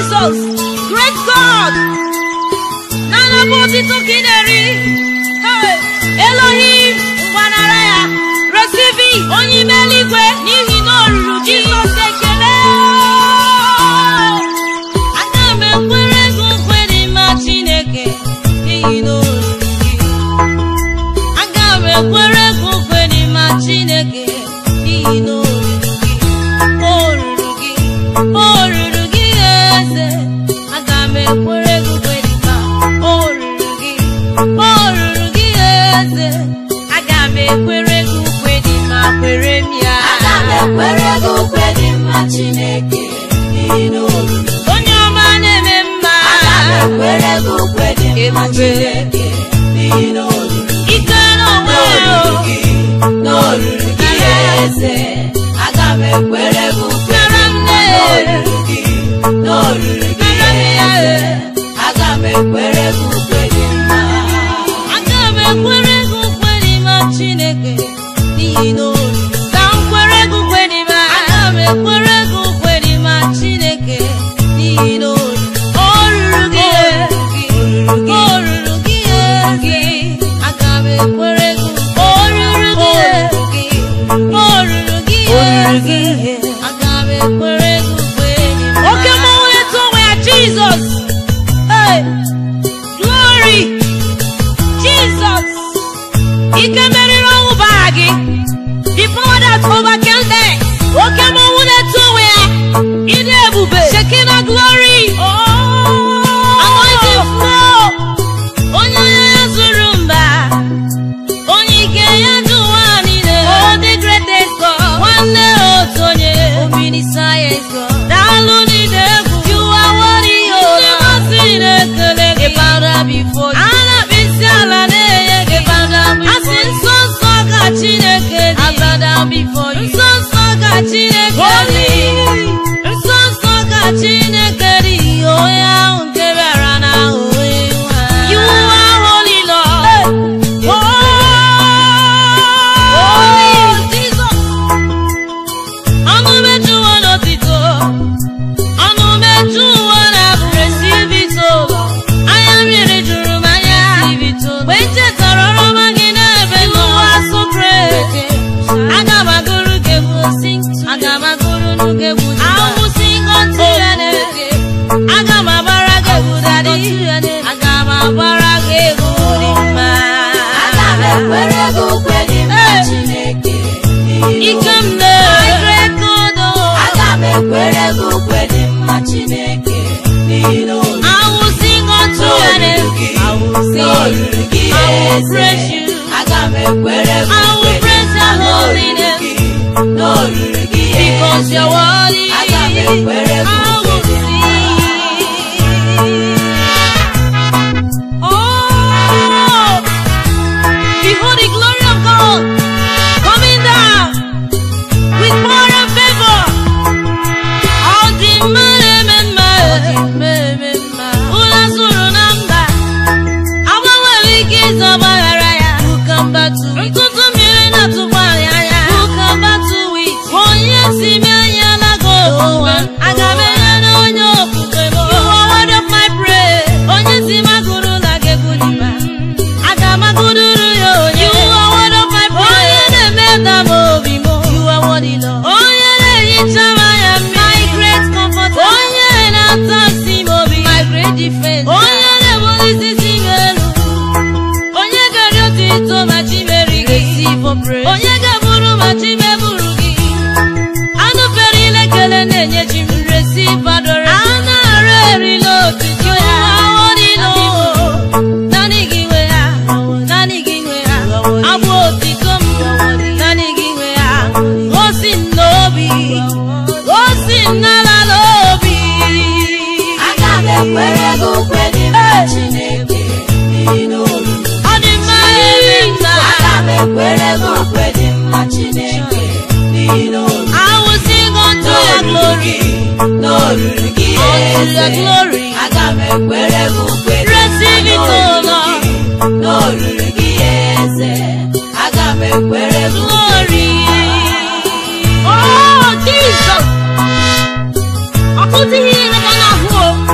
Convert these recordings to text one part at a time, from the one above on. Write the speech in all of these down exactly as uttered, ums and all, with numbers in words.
Jesus, great God. Nana boti tokineri. Hey, Elohim, Wanaraya, receive it. Onyi meligwe, nihi no ruru Jesus ekele. Aga me kwere gu kwere ma Chineke, nihi no ruru. Aga me kwere gu kwere ma Chineke, nihi no ruru. Chineke ino onye ọma na-eme mma kwere go kwede ma Chineke ino ike n'onwe gị n'olulu gị eze aga m ekwere go kwere n'olulu gị n'olulu gị eze aga m ekwere go kwede ma aga m ekwere go kwede ma Chineke ino ka m kwere go kwede ma aga m ekwere Jesus, hey, glory, Jesus, He can make it all bag. The power that overcame death. Okay, mo wule to where in the shaking a glory. Oh, anointing flow. Onye yazurumba, onye ke yaduani ne. Oh, the greatest God. One day, oh, Tony, Omni science God. Daluni devu. Before you, Anna Bisiala, I sing so soga Chineke, I bow down before you, so soga Chineke, so soga Chineke, oh yeah, unkeverana, oh you are holy Lord, oh, oh Jesus, I'm a to one of it all, I'm a to one of receive it all. I will sing unto your name. I got my barrack, daddy. I got my barrack, Budima. I got my barrack, Budima. He come there. I got my barrack, Budima. I will sing unto your name. I will sing. I will praise you. I got my barrack. I will praise your holy name. Because you're worthy, I will sing. Oh, behold the glory of God coming down with power and favor. All the men, Ula Surunamba, our wikis of Araya, who come back to it. Who come back to it. Oh, yes, he may. Onye gaburu machime burugi anu ferile kele nenye jim receive adore ana reri lo tiju awori lo nani giwe ya nani giwe ya abu otikom nani giwe ya osin lobi osin nala lobi aga me kwere go kwedi Chineke ino adi mai na aga me kwere go kwedi Chineke ino I will sing unto your glory, unto your glory. Aga me kwere go kwedi receive it all Lord, n'olulu eze aga me kwere glory. Oh Jesus, I put it in the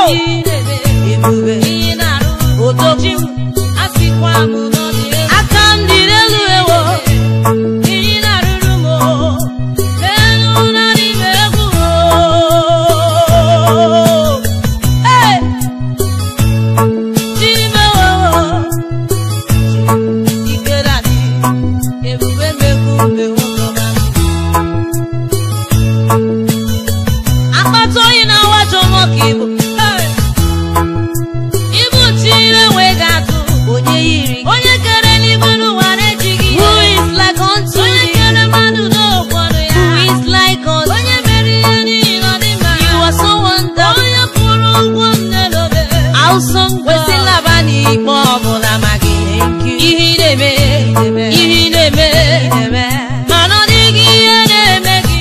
ebube ihe na-arụ otoji m asịkwa m n'ọdị aka m dị n'elu ewo ihe na-arụrụ m enu na n'ime egwu chimewo ike na-adị ebube mmekwu mmewo akpata oyi na awajo nwoke ibu ibu chire wee ga-atụ onye yiri onye kere n'igwe n'ụwa na-ejighị who is like unto onye kere mmadụ n'okpọrọ ya who is like unto onye mere ihe niile ọ dị mma you are so wonderful onye kwụrụ ụgwọ nne n'obe awụsọ kwesị laba n'ikpe ọbụla ma gị ihe ị na-eme ihe ị na-eme mana ọ dịghị ihe na-eme gị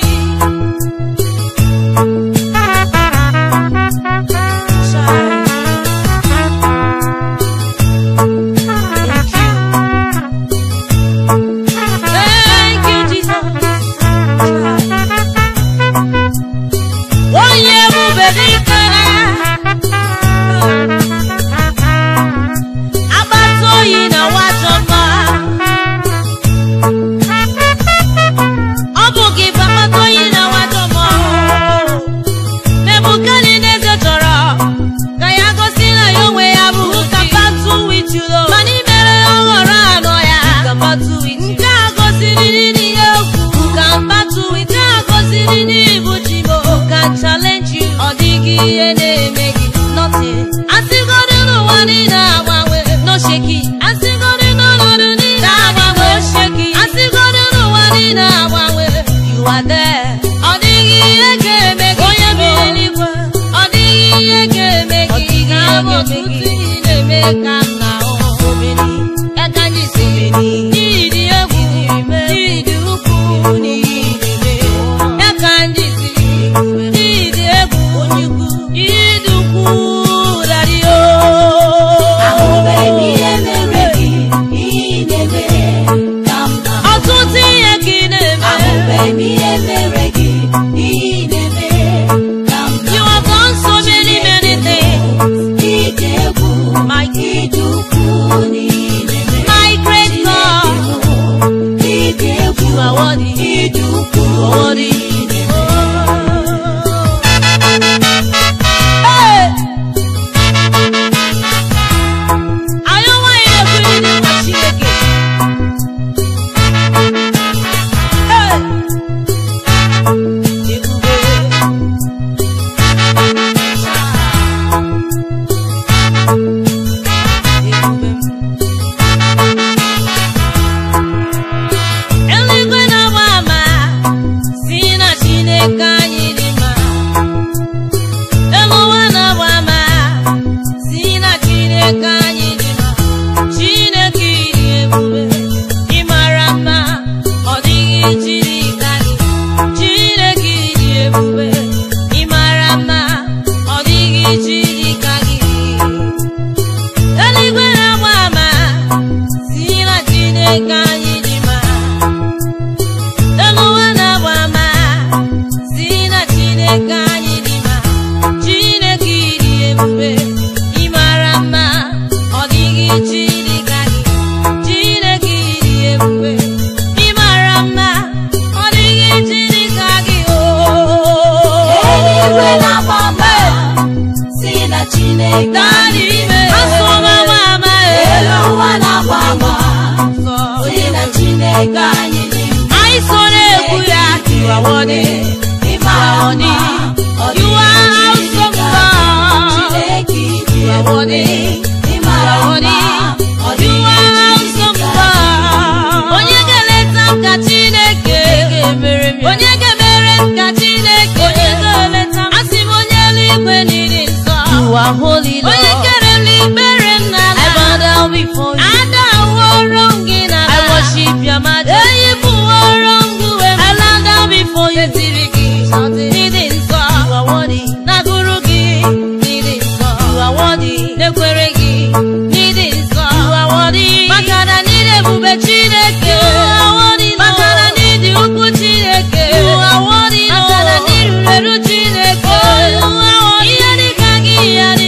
Yeah.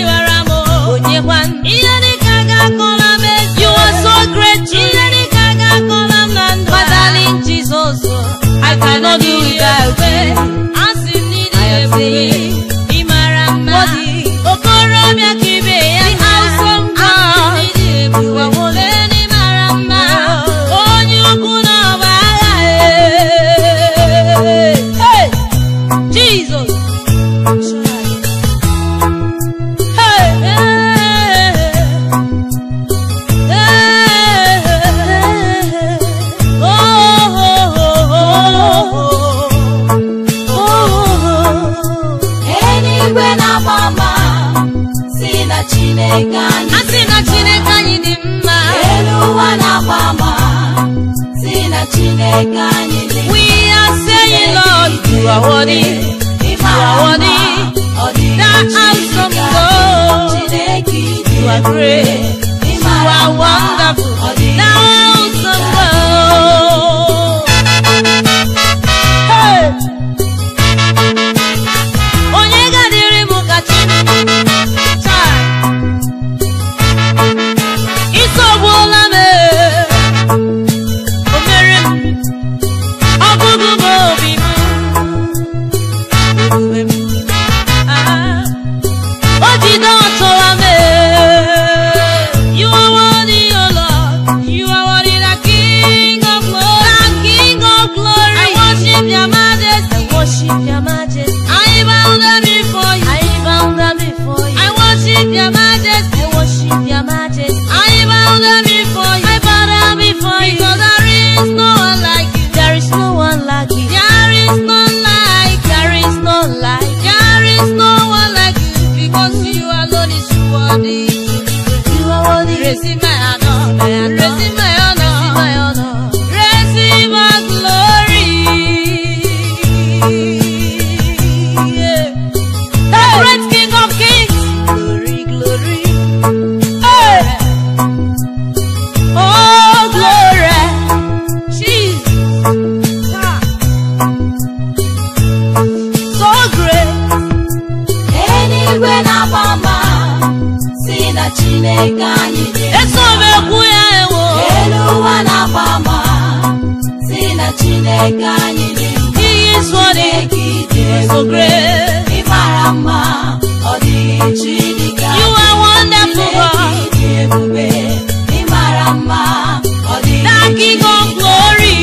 We are saying, Lord, you are worthy, you are worthy, that awesome God, you are great, you are wonderful, that awesome God. Hey! Onyega diri mukachi, child, iso bola me. Receive my honor, receive my honor, receive my glory. Yeah. The great King of Kings, glory, glory. Hey. Oh, glory, Jesus, so great. Anywhere na mama, see that Chineke anyị. He is worthy, he is so great. You are wonderful, God. The King of glory.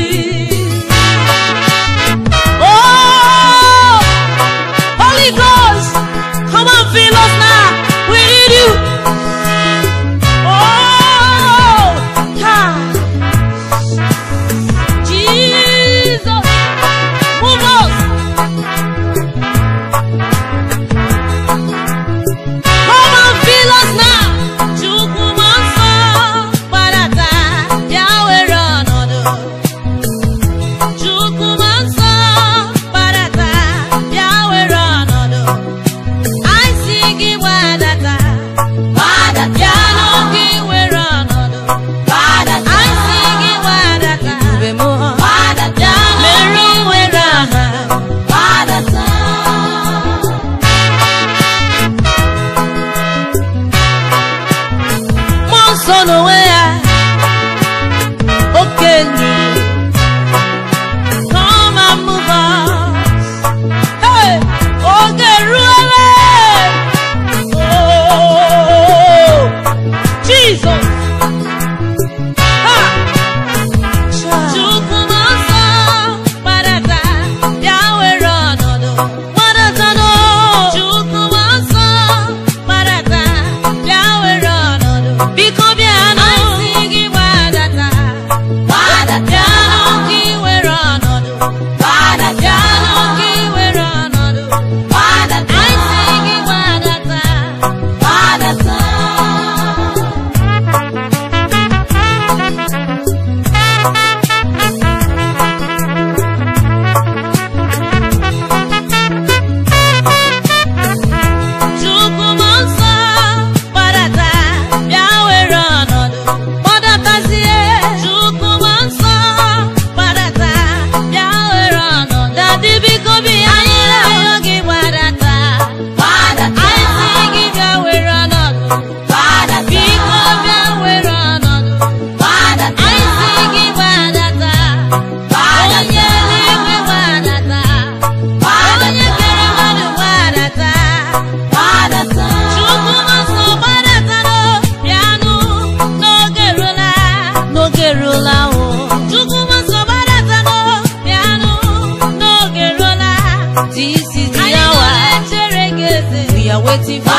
Oh, Holy Ghost, come on, fill us now. We need you. We are waiting for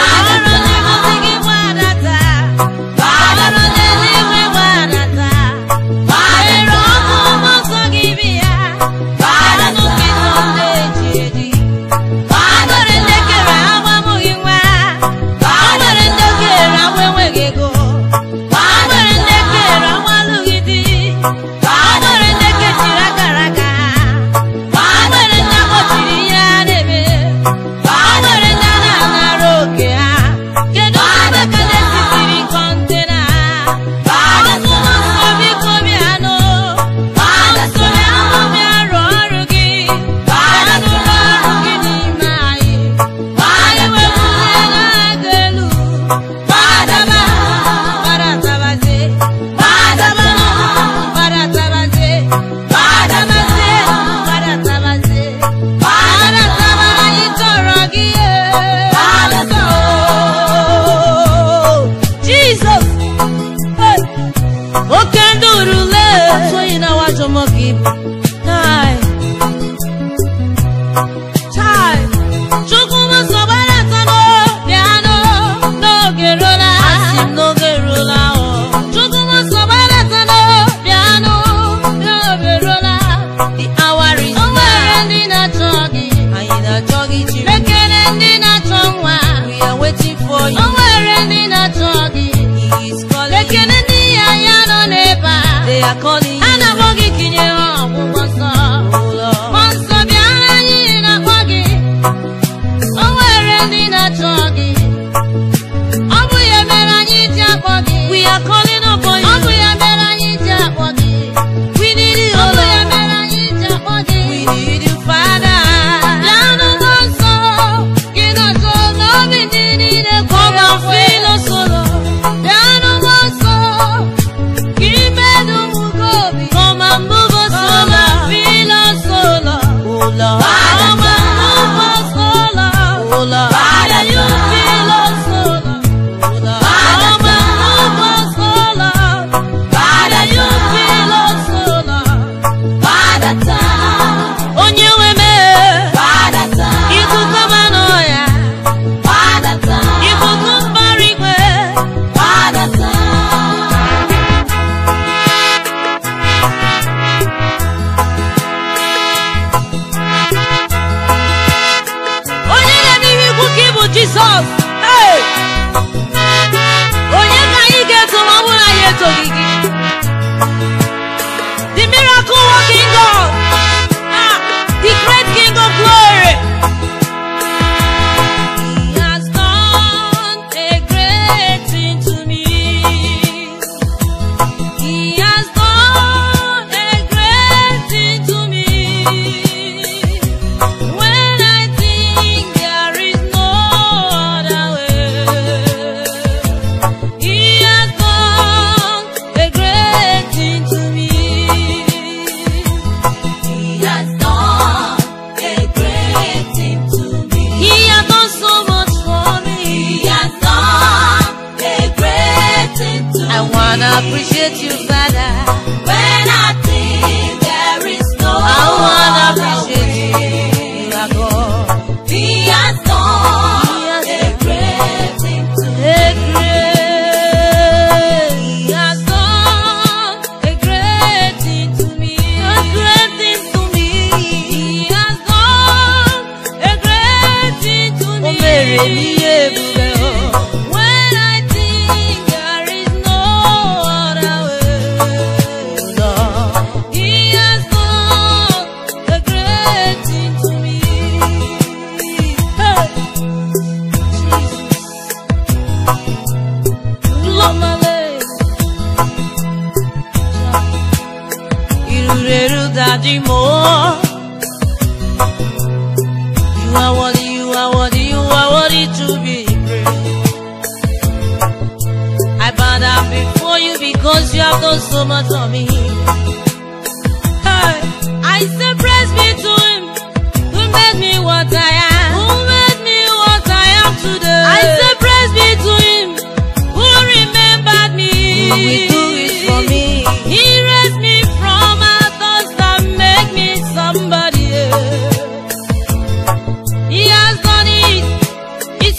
He has done it. He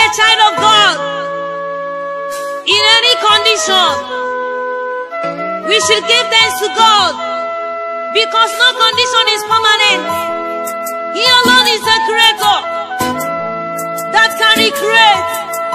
a child of God, in any condition, we should give thanks to God, because no condition is permanent. He alone is the creator that can recreate.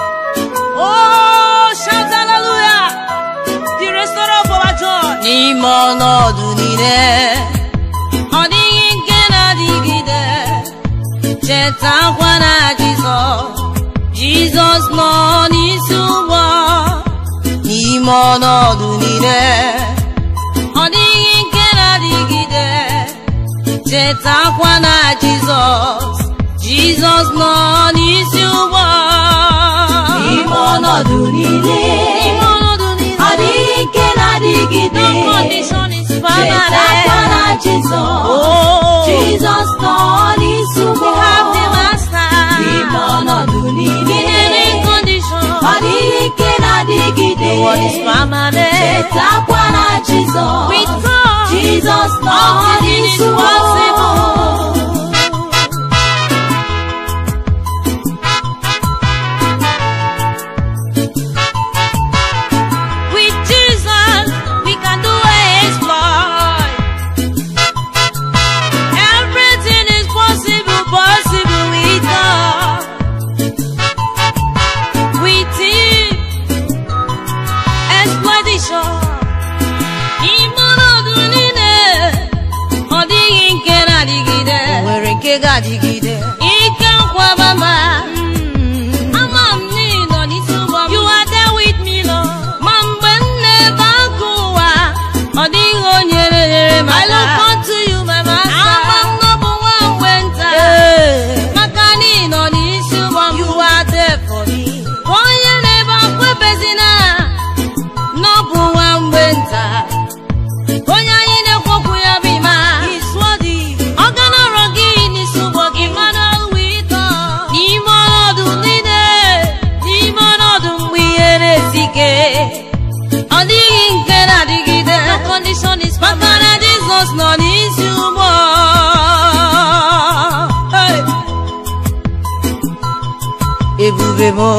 Oh, shout hallelujah, the restorer of our joy. N'ime ọnọdụ niile, ọ dịghị nke na-adịgide. Chetakwa na Jizọs, Jizọs nọ n'isi ụgbọ. N'ime ọnọdụ niile, ọ dịghị nke na-adịgide. Chetakwa na Jizọs, Jizọs nọ n'isi ụgbọ. N'ime ọnọdụ niile, ọ dịghị nke na-adịgide. No condition is permanent. Chetakwa na Jizọs, Oh, Jizọs nọ n'isi ụgbọ. we have the master. N'ime ọnọdụ niile, In any condition, ọ dịghị nke na-adịgide. no one is permanent. Chetakwa na Jizọs, With God, Jizọs nọ all things n'isi is ụgbọ. possible. With Jesus, we can do exploit. Everything is possible, possible with God. With Him, exploitation. Ịmọnọdụ niile, ọ dịghị nke na-adịgide. Nwere nke ga-adịgide. Ike nkwabama, ama m n'ịnọ n'isi ụgbọ m. You are there with me, Lord. Ma mgbe m na-ebe akụ ụwa, ọ dịghị onye na-enyere m aka. I look unto you, my master. Ama m na ọ bụ nwa mgbe nta. Maka na ị nọ n'isi ụgbọ m. You are there for me. Onye na-ebe akwa ebezina, na ọ bụ nwa mgbe nta. Onye anyị na-ekwu okwu ya bụ Ima. He's worthy. Ọ ga nọrọ gị n'isi ụgbọ gị, Emmanuel with us. N'ime ọnọdụ niile, n'ime ọnọdụ mgbe ihe na-esi ike, ọ dịghị nke na-adịgide. No condition is permanent. Maka na Jizọs nọ n'isi ụgbọ. Hey. Ebube m,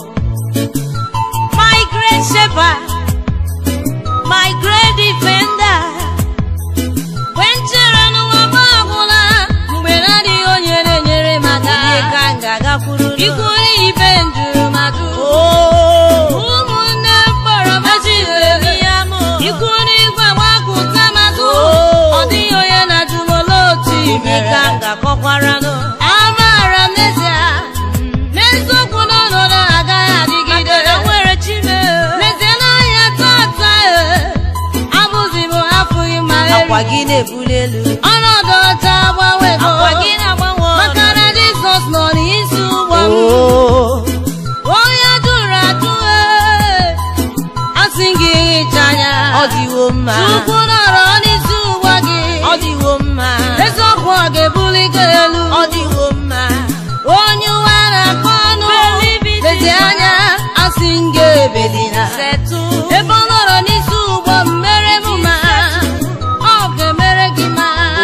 My great shepherd, my great defender. When chere n'ụwa m agwụla, mgbe na-adịghị onye na-enyere m aka. ihe ka m ga-agakwuru nụ. Ikwu ibe njuru m ajụ. Oh, Ụmụnne mkpọrọ m ejidere ya mụ. Ikwu n'igwe gbakụta m azụ. Oh. Ọ dịghị onye na-ajụ m olee otu i ihe mere. ka m ga-akọkwara nụ. Amaara m n'ezie, n'eziokwu na ọnọdụ agaghị adịgide. Maka na nwere Chime. N'ezie n'ahịa tata, abụghị m afụghị ma Akwa eri. gị na-ebuli elu. Ọnọdụ ọcha agbanwego. Akwa gị na-agbanwe Maka na Jizọs nọ n'isi ụgbọ m. Oh, Onye jụrụ ajụ, eh, asị gị hicha anya. ọ dịwo mma. Chukwu nọrọ n'isi ụgbọ gị. Ọ dịwo mma. Eziokwu ọ ga-ebuli gị elu. Ọ dịwo mma. Onye ụwa na-akọ ọnụ. Believe it. Lezi anya, asị m gị ebelina. Settle. Ebe ọ nọrọ n'isi ụgbọ m, mere m ma ọ ga-emere gị ma.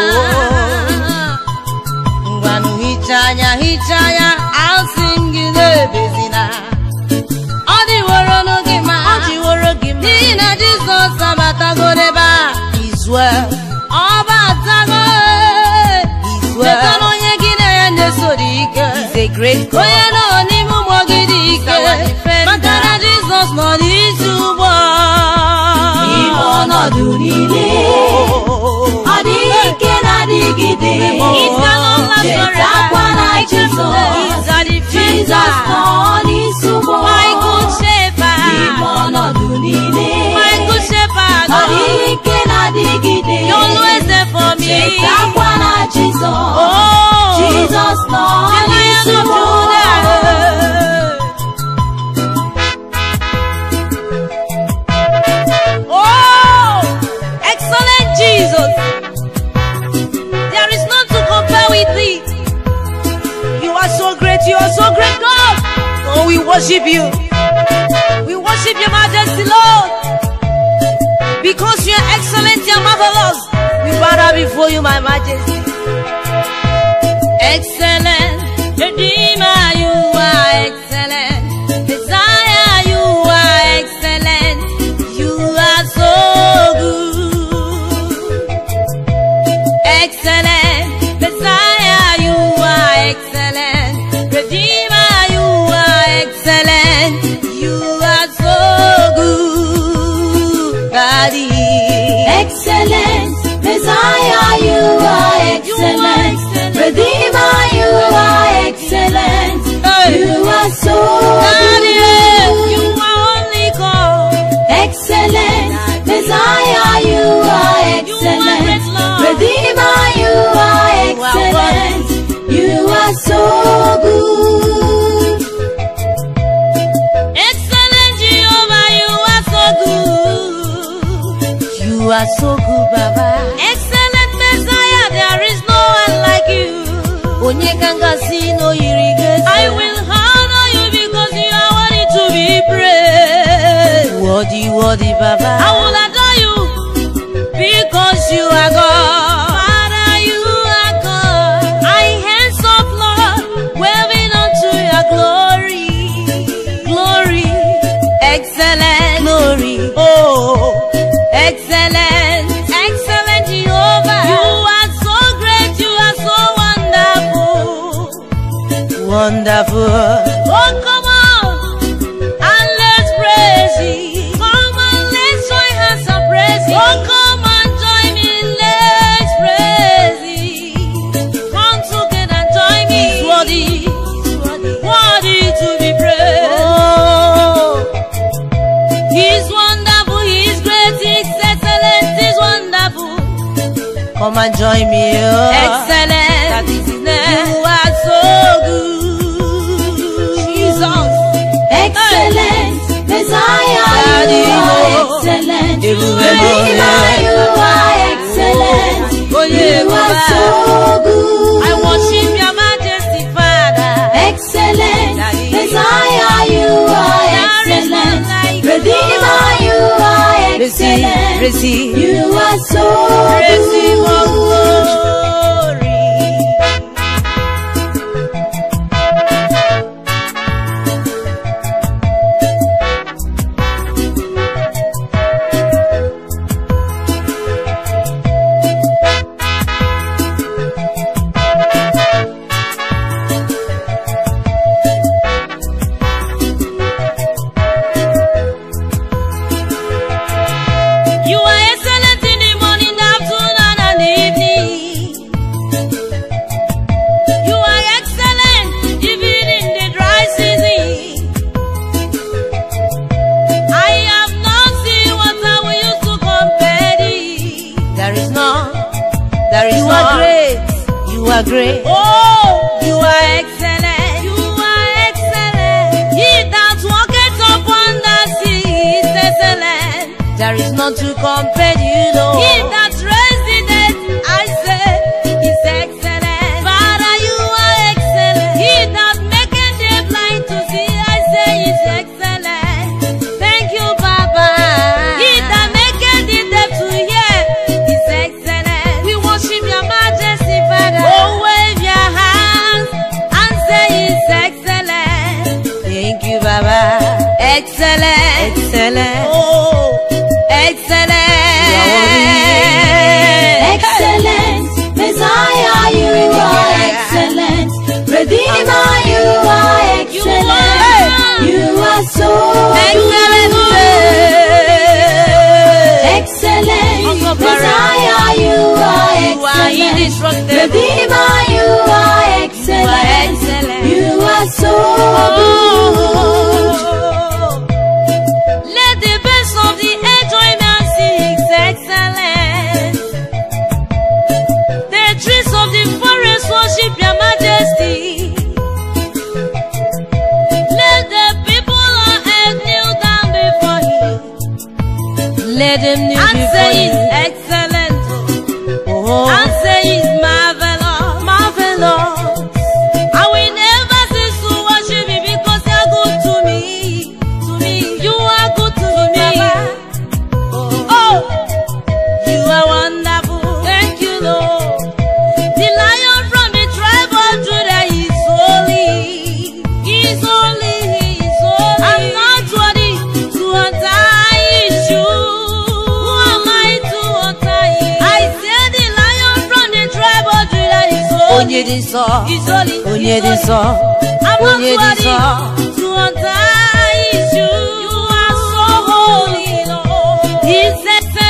Ngwanụ Hicha anya, hicha anya, asị m gị na-ebezina. Ọ dịworo gị ma. ọ dịworo gị mma. N'ihi na Jizọs abatago n'ebe a. He's well. Ọ batago. He's Cheta na well. onye gị na ya na-eso dị ike. He's a great God. Onye nọ n'ime ụgbọ gị dị ike. our defender. Maka na Jizọs nọ n'isi ụgbọ. N'ime ọnọdụ niile, Oh, ọ dịghị nke na-adịgide. Chetakwa na Jizọs, He's a Jizọs nọ defender. n'isi ụgbọ. My good shepherd. N'ime ọnọdụ niile, My good shepherd. ọ dịghị nke na-adịgide. You're always there for me. Chetakwa na Jizọs, Oh, Jizọs nọ the Lion n'isi of ụgbọ. Judah. Oh, excellent Jesus. There is none to compare with thee. You are so great. You are so great, God. Oh, we worship you. We worship your majesty, Lord. Because you are excellent, you are marvelous. We bow down before you, my majesty. Excellent, Redeemer, you are excellent. Daddy. Excellent, Messiah, you are excellent. Redeemer, you are excellent. You are so Daddy, good. you are only God. Excellent, Messiah, you are excellent. great Lord. Redeemer, you are excellent. You are so good. Excellent Jehovah, you are so good. You are so good, Baba. Excellent Messiah, there is no one like you. I will honor you because you are worthy to be praised. Worthy, worthy, Baba. I will adore you because you are God. Father, you are God. I hands up, Lord, waving unto your glory. Glory, excellent, glory. Oh, excellent, excellent Jehovah. You are so great, you are so wonderful. Wonderful. Oh, come on, and let's praise Him. Come on, let's join hands and praise Him. Oh, come and join me, let's praise Him. Come together and join me. He's worthy, worthy to be praised. Oh, He's wonderful, He's great, He's excellent, He's wonderful. Come and join me, oh. Excellent, that is His name. You are so good, Jesus. Excellent, Messiah, Daddy, you are oh. excellent. Everywhere, Redeemer, you are excellent. Oh, yeah, You are Baba. so good. I worship your majesty, Father. Excellent, Daddy. Messiah, you are There is excellent. none like you. Redeemer, you are Receive, excellent. receive, You are so receive all good. glory. You are excellent in the morning, the afternoon, and the evening. You are excellent even in the dry season. I have not seen what I will use to compare thee. There is none. There is you none. You are great. You are great. Oh, you are excellent. You are excellent. He that walketh upon the sea is excellent. There is none to compare to you, Lord. He that raised the dead, I say, is excellent. Father, you are excellent. He that maketh the blind to see, I say, is excellent. Thank you, Baba. He that maketh the deaf to hear, is excellent. We worship your majesty, Father. Oh, wave your hands and say, is excellent. Thank you, Baba. Excellent. Excellent. Oh. Excellent. Excellent, Messiah, you are excellent. Redeemer, you are excellent. You are so Excellent. excellent. Messiah, you are You are excellent. indestructible. Redeemer, you are excellent. excellent. You are so good. Oh. Let the best of the earth join and sing excellent. The trees of the forest worship your majesty. Let the people on earth kneel down before Him. Let them kneel and before say Him. It's excellent. Oh. And say it's marvelous, marvelous. I will never cease to worship You because You are good to me, to me. You are good to me. Oh, You are wonderful. Thank You, Lord. The Lion from the tribe of Judah is holy. He is holy. He is holy. I'm not worthy to untie His shoes. Who am I to untie Him? I say the Lion from the tribe of Judah is holy. Onye dị nsọ. He's holy. Onye dị nsọ. I'm not worthy to untie His shoes. You are so holy, Lord. He's excellent.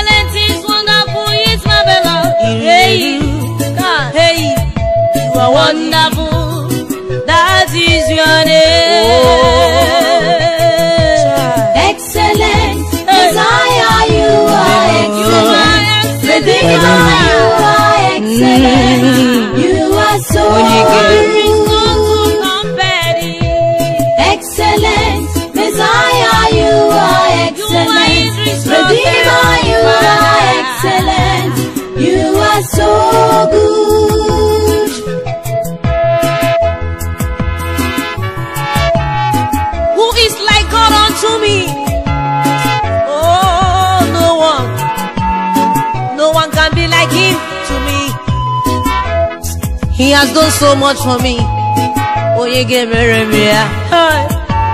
He has done so much for me. Oh, you gave me a hey.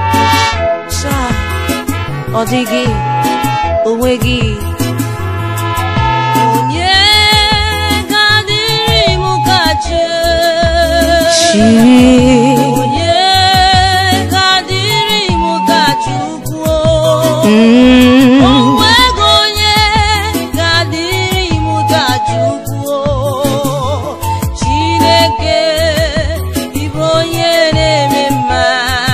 Odigi, Owegi. Onye kadiri mukache. Onye kadiri mukachukwu. Onwego onye kadiri mukachukwu. Chineke ibo onye na-eme mma.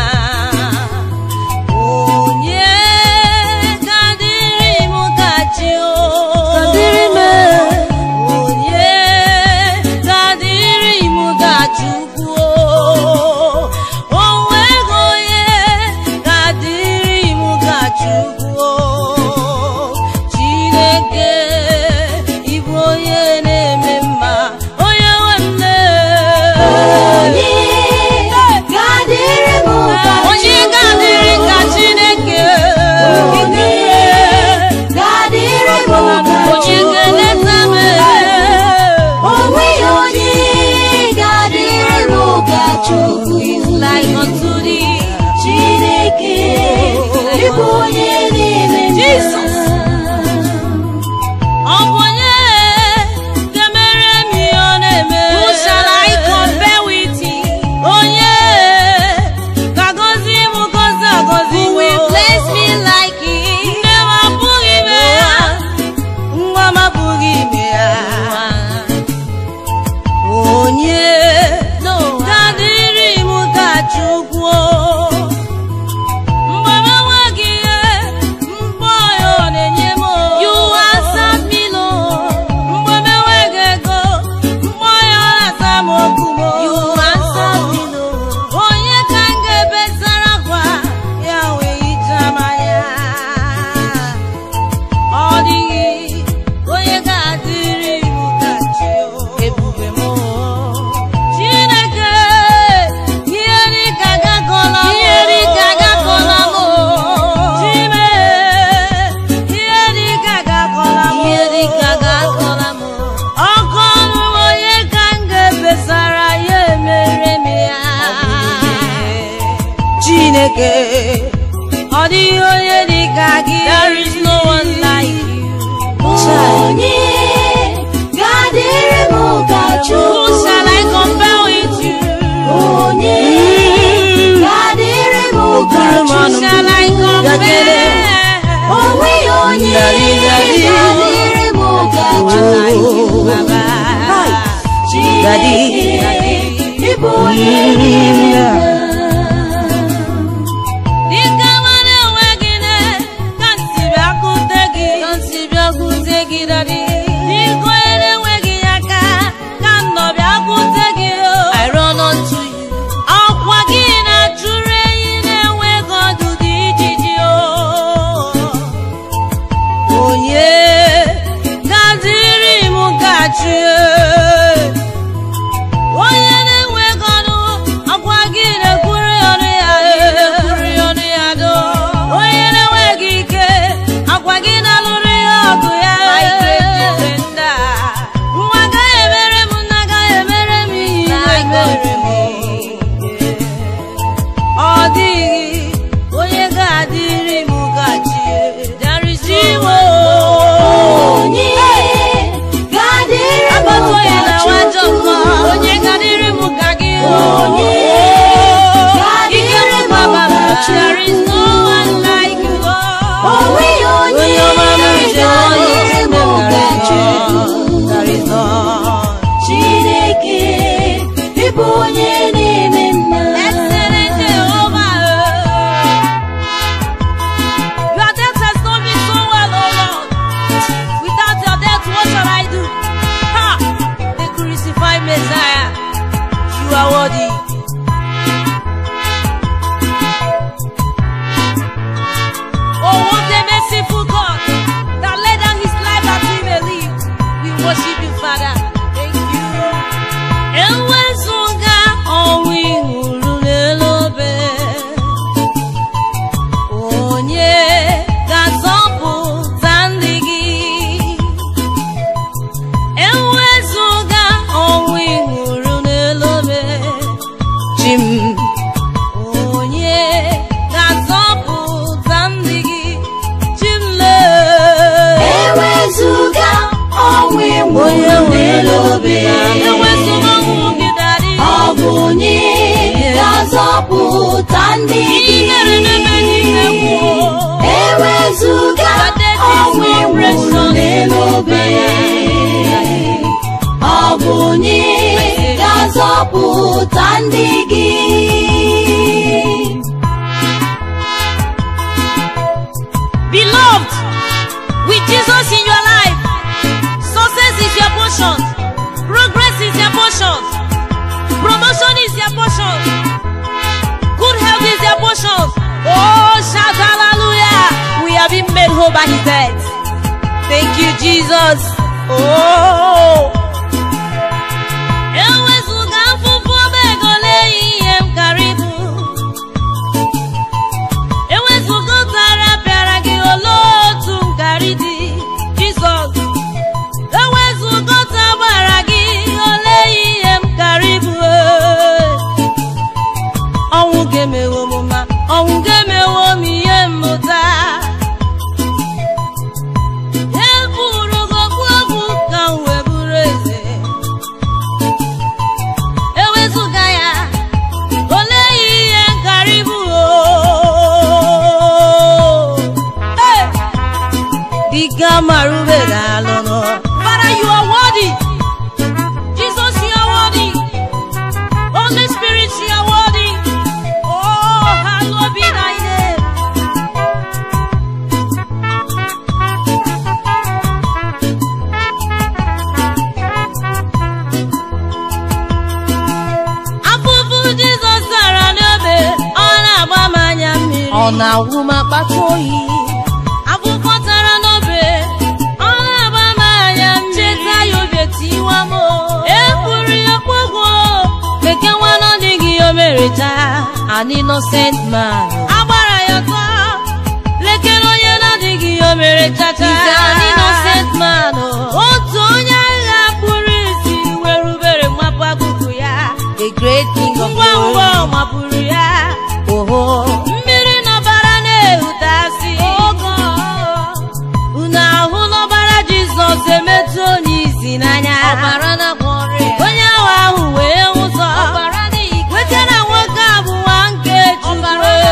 There is no one like you. Who shall I compare with you? Who shall I compare? Daddy, Onye na-enwe gọnụ ọkwa gị obe. Ewezụga ọnwụ gị daddy. Ọ bụ onye ga-azọpụta ndị gị. Ewezụga ọnwụ ịnwụrụ n'elu obe. Ọ bụ onye ga-azọpụta ndị gị. Beloved, with Jesus in your life, success is your portion, progress is your portion, promotion is your portion, good health is your portion. Oh, shout hallelujah! We have been made whole by His death. Thank you, Jesus. Oh. Ewezụga afụfụ ọbego lee ihe m karibu. Ewezụga ụtara bịara gị ole otu nkari dị. Jizọs. Ewezụga ụta gbara gị ole ihe m karibu. Ọnwụ ga-emewo m ma ọnwụ ga-emewo m ihe mmụta. Eburu gị okpu okwu ka m wee bụrụ eze. Ewezụga ya ole ihe nkari bụ. Hey! Dịka marube ga-alụnụ. Father, you are worthy. Jesus, you are worthy. Holy Spirit, you are worthy. Oh, hallowed be thy name. Afụfụ Jizọs tara n'obe, ọ na-agba m anya mmiri. Ọ na-awụ m akpata oyi. Afụfụ tara n'obe, ọ na-agba m anya mmiri. Cheta ya obi etiwa m. Ekwuru ya kpọgwụ, keke nwa n'ọdịghị o mere taa. An innocent man. Agbara ya ọtọ, lekere onye n'ọdịghị o mere chacha. He's an innocent man. Otu onye agha kpụrụ isi were ubere mmapụ akụkụ ya. The great king of glory. Ngwa ngwa ọ mapụrụ ya. Oho. Mmiri n'ọbara na-ehutasị. Ogo. Unu ahụ n'ọbara Jizọs emetụ onye isi n'anya. Ọbara na-agwọ ọrịa. Onye ahụ ahụ wee nwụsọ. Ọbara n'ike. Wetara nwoke a bụ nwa nke Chukwu.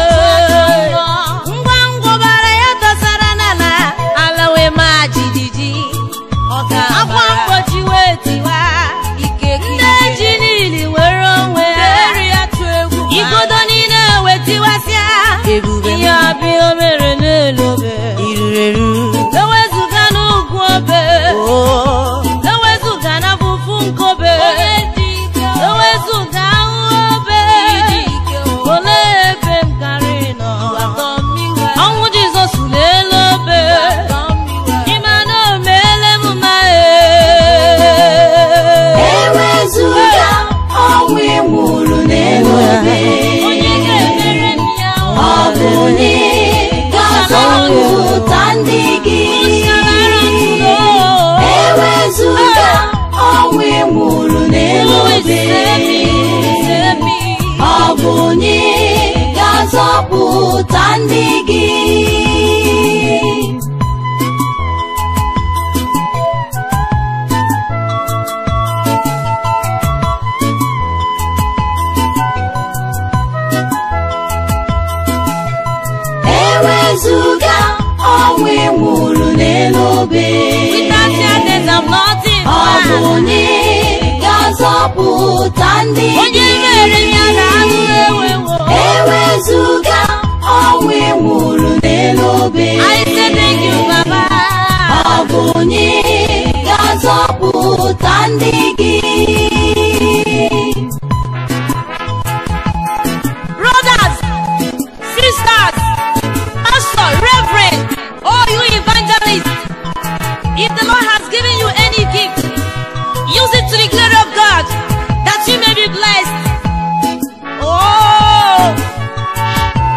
Ngwa ngwa ọbara ya dọsara n'ala. Ala wee maa jijiji. Akwa mgbochi wee tiwa. Ndị ji niile were onwe ha. Igodo niile wee tiwasịa. Ihe ọbịa o mere n'elu obe. Ewezụga n'ugwu obe. Ewezụga n'afụfụ nke obe. Ewezụga ahụ obe. Olee ebe m karị nọ? Ọnwụ Jizọs n'elu obe. Ịma na o meele m ma Ewezụga ọnwụ ịnwụrụ n'elu obe. onye ga-emere m ya. Ọ bụ onye ga-azọpụta ndị gị. Ewezụga ọnwụ ịnwụrụ n'elu obe. Ọ bụ onye ga-azọpụta ndị gị. Ewezụga ọnwụ ịnwụrụ n'elu obe. Ọ bụ onye ga-azọpụta ndị gị. Ewezụga ọnwụ ịnwụrụ n'elu obe. Ọ bụ onye ga-azọpụta ndị gị. Brothers, sisters, pastor, reverend, all you evangelists, if the Lord has given you any gift, use it to the glory of God, that you may be blessed. Oh,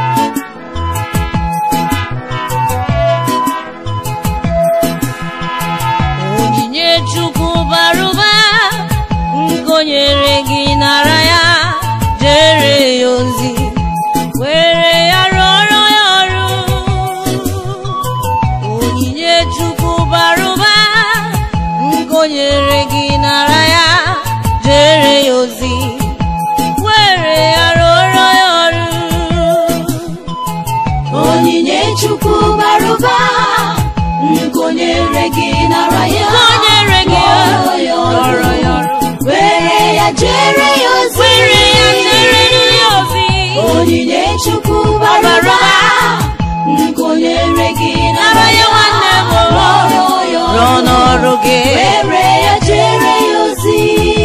Chukwu bara ụba nke o nyere gị nara ya Onyere gị rọrọ ya rọrọ ya ọrụ ọrụ. were ya jere ya ozi Were ya jere ya ozi. onyinye Chukwu bara ụba nke o nyere gị nara ya nwanne m rọrọ ya rụọ ọrụ n'ọrụ gị. were ya jere ya ozi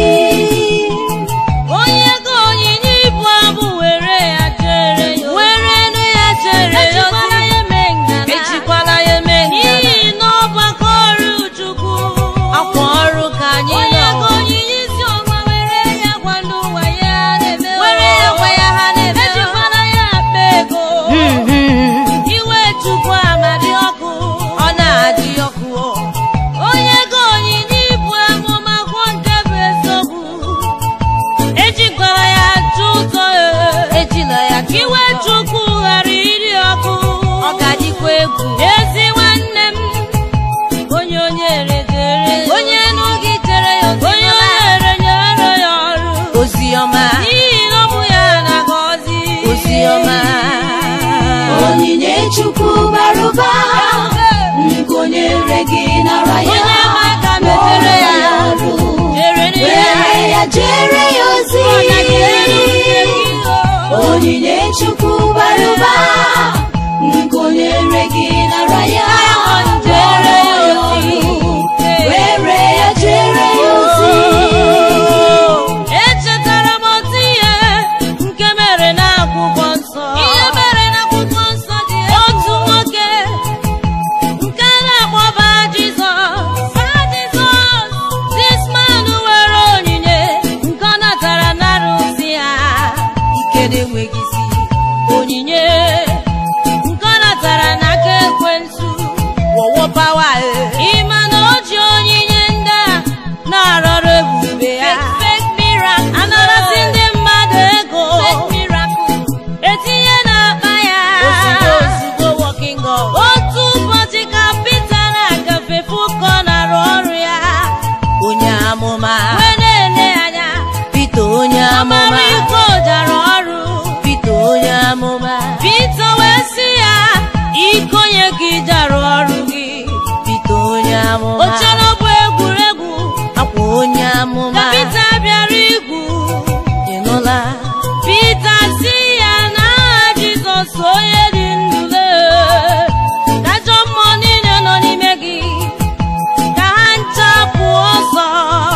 Onye gị onyinye ibu abụ were ya jere ya ozi. Werenụ ya jere ya ozi. Ejikwala ya eme ngala. Ejikwala ya eme ngala. N'ihi na ọgbakọ ọrụ Chukwu. Akwa ọrụ ka anyị nọ. Onye gị onyinye isi ọma were ya gwa ndị ụwa ya na-eme. Were ya gwa ya ha na-eme. Ejikwala ya akpa ego. Iwe Chukwu amadị ọkụ. Ọ na-adị ọkụ. Onye gị onyinye ibu amụma gwọ nke bụ eziokwu. Ejikwala ya ajụ ụzọ. Ejila ya ka iwe Chukwu ghara iri ọkụ. Ọ ga-adịkwa egwu. Ezi nwanne m, onye onye redere, onye nụ gị tere ya ozi, onye onye nyere ya ọrụ ozi ọma, n'ihi na ọ bụ ya na-agọzi ozi ọma. onyinye Chukwu bara ụba nke o nyere gị nara ya Onye ma aka metere ya ọrụ jere ya were ya jere ya ozi ọ na-ejere uche gị o. onyinye Chukwu bara ụba nke o nyere gị nara ya Jere ya rọrọ ozi. ọrụ were ya jere ya ozi Echetara m otu ihe nke mere n'akwụkwọ nsọ. Ihe mere n'akwụkwọ nsọ dị egwu. Otu nwoke nke na-akpọba Jizọs. This man nwere onyinye nke ọ natara n'arụsị ya. Ike na-enweghị isi. Onyinye nke ọ natara n'aka ekwensu. Wowo pawa. Ịma na o ji onyinye ndị a na-arọrọ ebube ya. Anarasị ndị mmadụ ego. Etinye n'akpa ya. Otu ụbọchị ka Pita na-agafe fụkọ na-arụ ọrụ ya. Onye amụma wee na-ele anya. Pita onye amụma iko jara ọrụ. Pita onye amụma. Pita wee sị ya, iko nye gị jara ọrụ gị. Pita onye amụma. O chere ọ bụ egwuregwu. Akwa onye amụma. Ka Pita bịara igwu. Ịnụla. Pita sị ya na Jizọs onye dị ndụ lee. Ka ajọ mmụọ niile nọ n'ime gị ka ha ncha pụọ ọsọ.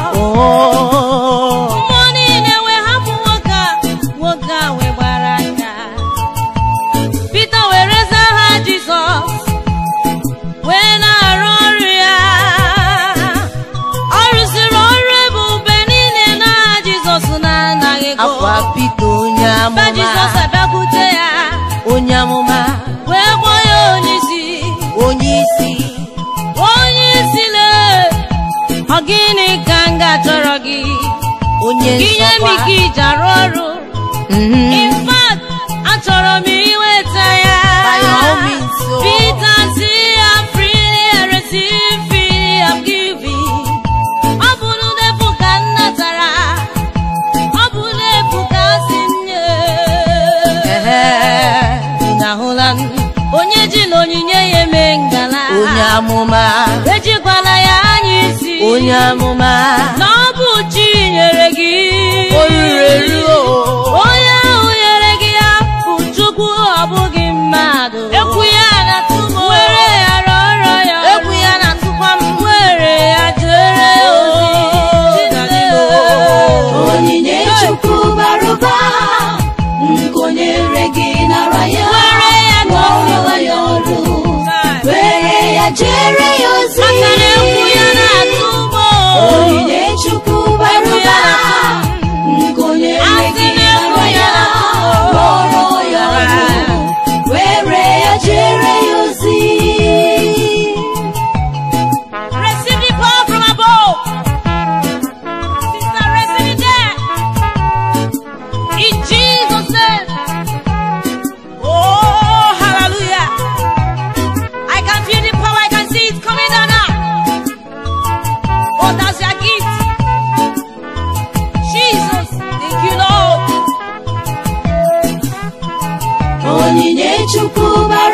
Mmụọ niile wee hapụ nwoke a. Nwoke a wee gbara aka. Pita were zaa ha Jizọs wee na-arụ ọrụ ya. Ọ rụsịrị ọrụ ebube niile na Jizọs na-anaghị ego. Akwa Pita onye Mgbe amụma. Jizọs abịakwute ya Onye amụma. wee kpọọ ya onye isi. Onye isi. Onye isi lee, ọ gịnị ka m ga-achọrọ gị? Onye Gị nye m nsọkwa. ike iji arụ ọrụ. Mhm. In fact, achọrọ m inweta ya. By all means, so. Peter sị ya, freely I receive, freely I'm giving. Ọ bụ n'efu ka m natara. Ọ bụ n'efu ka a sị m nye. Ehe. Ị na-ahụla m? Onye ji na onyinye ya eme ngala. Onye amụma. Ejikwala ya anya isi. Onye amụma. Na ọ bụ chi nyere gị. O ruru eru o. Onye ahụ nyere gị ya bụ Chukwu, ọ bụghị mmadụ. Ekwu ya na-atụ m. Were ya rọrọ ya. Ekwu ya na-atụkwa m. Were ya jere ya ozi. onyinye Chukwu bara ụba nke o nyere gị nara ya Were ya rọrọ ya ọrụ were ya jere ya ozi Maka na ekwu ya na-atụ m. onyinye Chukwu bara ụba nke o nyere gị nara ya rọrọ ya ọrụ were ya jere ya ozi Receive the power from above. Sister, receive it there. In Jesus' name. Oh, hallelujah. I can feel the power. I can see it coming down now. Oh, that's your gift. Jesus, thank you, Lord. onyinye Chukwu bara